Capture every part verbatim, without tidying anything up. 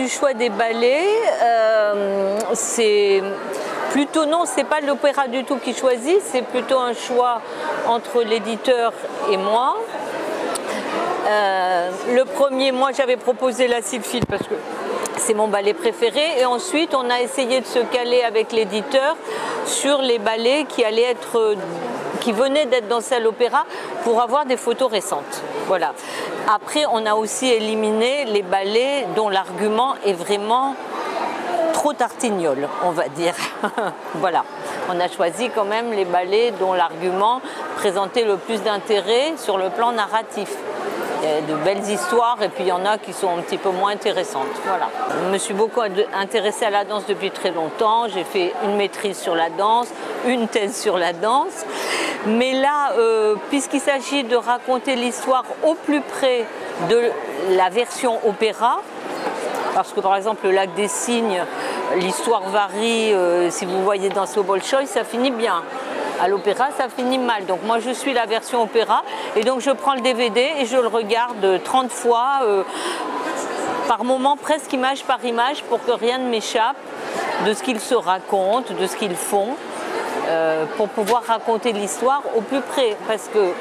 choix des ballets, euh, c'est plutôt non, c'est pas l'opéra du tout qui choisit, c'est plutôt un choix entre l'éditeur et moi. Euh, le premier, moi j'avais proposé la Sylphide parce que c'est mon ballet préféré, et ensuite on a essayé de se caler avec l'éditeur sur les ballets qui allaient être, qui venaient d'être dans salle opéra pour avoir des photos récentes. Voilà. Après, on a aussi éliminé les ballets dont l'argument est vraiment trop tartignole, on va dire. Voilà. On a choisi quand même les ballets dont l'argument présentait le plus d'intérêt sur le plan narratif. Il y a de belles histoires et puis il y en a qui sont un petit peu moins intéressantes. Voilà. Je me suis beaucoup intéressée à la danse depuis très longtemps. J'ai fait une maîtrise sur la danse, une thèse sur la danse. Mais là, euh, puisqu'il s'agit de raconter l'histoire au plus près de la version opéra, parce que par exemple le Lac des Cygnes, l'histoire varie, euh, si vous voyez dans ce Bolchoï, ça finit bien. À l'opéra, ça finit mal. Donc moi, je suis la version opéra et donc je prends le D V D et je le regarde trente fois, euh, par moment, presque image par image, pour que rien ne m'échappe de ce qu'ils se racontent, de ce qu'ils font, euh, pour pouvoir raconter l'histoire au plus près. Parce que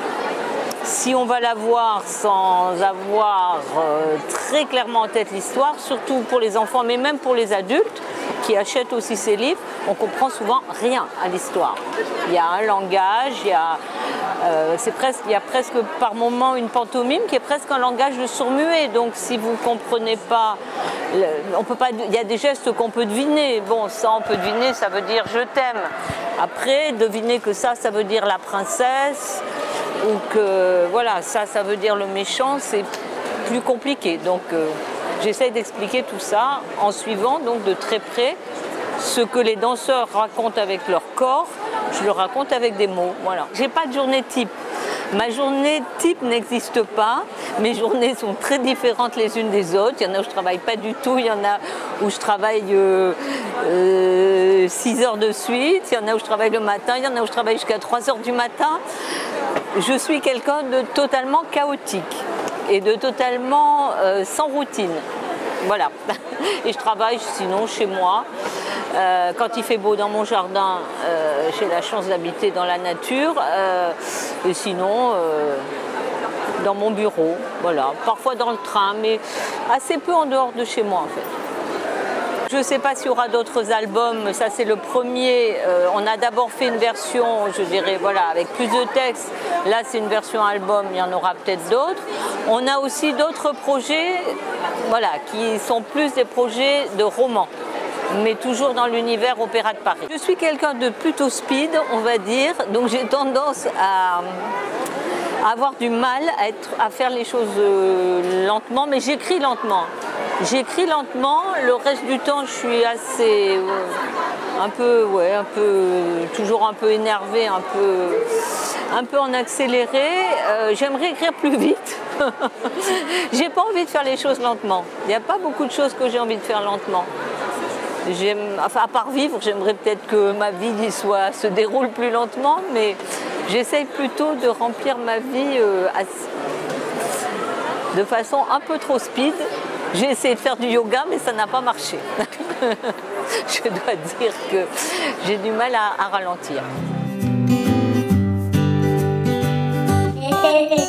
si on va la voir sans avoir euh, très clairement en tête l'histoire, surtout pour les enfants, mais même pour les adultes qui achètent aussi ces livres, on comprend souvent rien à l'histoire. Il y a un langage, il y a, euh, c'est presque, il y a presque par moment une pantomime qui est presque un langage de sourd-muet. Donc si vous ne comprenez pas, on peut pas, il y a des gestes qu'on peut deviner. Bon, ça on peut deviner, ça veut dire je t'aime. Après, deviner que ça, ça veut dire la princesse, ou que voilà, ça, ça veut dire le méchant, c'est plus compliqué. Donc euh, j'essaye d'expliquer tout ça en suivant donc de très près ce que les danseurs racontent avec leur corps, je le raconte avec des mots. Voilà. J'ai pas de journée type. Ma journée type n'existe pas. Mes journées sont très différentes les unes des autres. Il y en a où je travaille pas du tout, il y en a où je travaille euh, euh, six heures de suite, il y en a où je travaille le matin, il y en a où je travaille jusqu'à trois heures du matin. Je suis quelqu'un de totalement chaotique et de totalement euh, sans routine. Voilà. Et je travaille sinon chez moi. Euh, quand il fait beau dans mon jardin, euh, j'ai la chance d'habiter dans la nature. Euh, et sinon, euh, dans mon bureau. Voilà. Parfois dans le train, mais assez peu en dehors de chez moi en fait. Je ne sais pas s'il y aura d'autres albums, ça c'est le premier. Euh, on a d'abord fait une version, je dirais, voilà, avec plus de textes. Là c'est une version album, il y en aura peut-être d'autres. On a aussi d'autres projets, voilà, qui sont plus des projets de romans, mais toujours dans l'univers Opéra de Paris. Je suis quelqu'un de plutôt speed, on va dire, donc j'ai tendance à, à avoir du mal à, être, à faire les choses euh, lentement, mais j'écris lentement. J'écris lentement, le reste du temps je suis assez, euh, un peu, ouais, un peu, toujours un peu énervée, un peu, un peu en accéléré. Euh, J'aimerais écrire plus vite. J'ai pas envie de faire les choses lentement. Il n'y a pas beaucoup de choses que j'ai envie de faire lentement. Enfin, à part vivre, j'aimerais peut-être que ma vie soit, se déroule plus lentement, mais j'essaye plutôt de remplir ma vie euh, de façon un peu trop speed. J'ai essayé de faire du yoga, mais ça n'a pas marché. Je dois dire que j'ai du mal à, à ralentir.